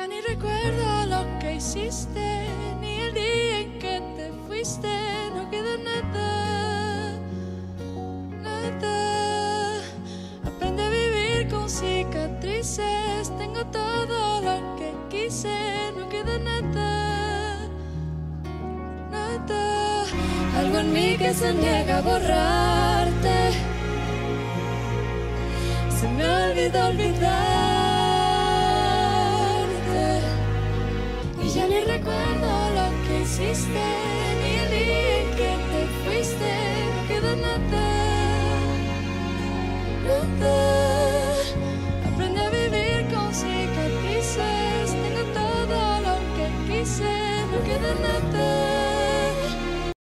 Ya ni recuerdo lo que hiciste, ni el día en que te fuiste. No queda nada, nada. Aprendí a vivir con cicatrices. Tengo todo lo que quise. No queda nada, nada. Algo en mí que se niega a borrarte. Se me olvidó olvidarte. Y ya ni recuerdo lo que hiciste.